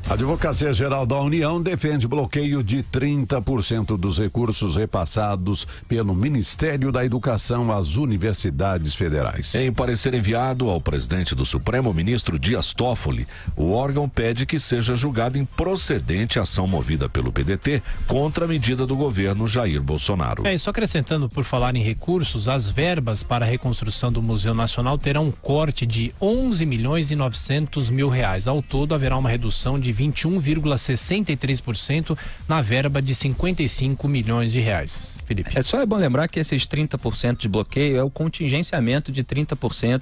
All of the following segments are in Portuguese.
A Advocacia Geral da União defende bloqueio de 30% dos recursos repassados pelo Ministério da Educação às universidades federais. Em parecer enviado ao presidente do Supremo, ministro Dias Toffoli, o órgão pede que seja julgada improcedente a ação movida pelo PDT contra a medida do governo Jair Bolsonaro. E só acrescentando, por falar em recursos, as verbas para a reconstrução do Museu Nacional terão um corte de 11.900.000 reais. Ao todo, haverá uma redução de 21,63% na verba de 55 milhões de reais. Felipe. É bom lembrar que esses 30% de bloqueio é o contingenciamento de 30%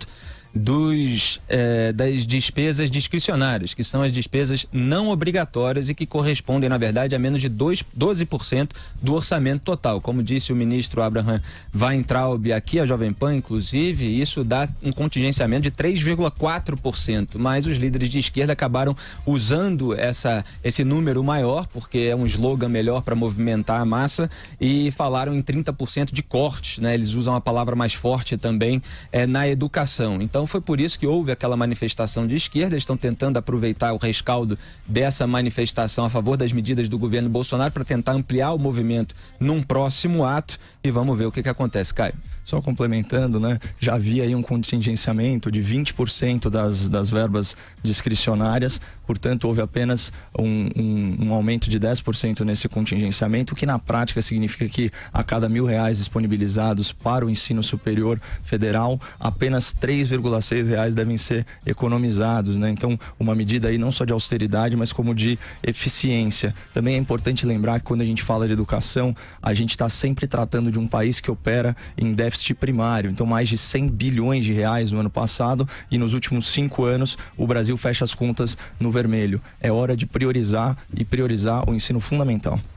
das despesas discricionárias, que são as despesas não obrigatórias e que correspondem, na verdade, a menos de 12% do orçamento total. Como disse o ministro Abraham Weintraub aqui, a Jovem Pan, inclusive, isso dá um contingenciamento de 3,4%, mas os líderes de esquerda acabaram usando esse número maior, porque é um slogan melhor para movimentar a massa, e falaram em 30% de cortes, né? Eles usam a palavra mais forte também na educação. Então, foi por isso que houve aquela manifestação de esquerda. Eles estão tentando aproveitar o rescaldo dessa manifestação a favor das medidas do governo Bolsonaro para tentar ampliar o movimento num próximo ato, e vamos ver o que acontece, Caio. Só complementando, né? Já havia aí um contingenciamento de 20% das verbas discricionárias, portanto houve apenas um aumento de 10% nesse contingenciamento, o que na prática significa que a cada R$1.000 disponibilizados para o ensino superior federal, apenas R$3,6 devem ser economizados, né? Então, uma medida aí não só de austeridade, mas como de eficiência. Também é importante lembrar que quando a gente fala de educação, a gente está sempre tratando de um país que opera em déficit primário, então mais de 100 bilhões de reais no ano passado, e nos últimos 5 anos o Brasil fecha as contas no vermelho. É hora de priorizar o ensino fundamental.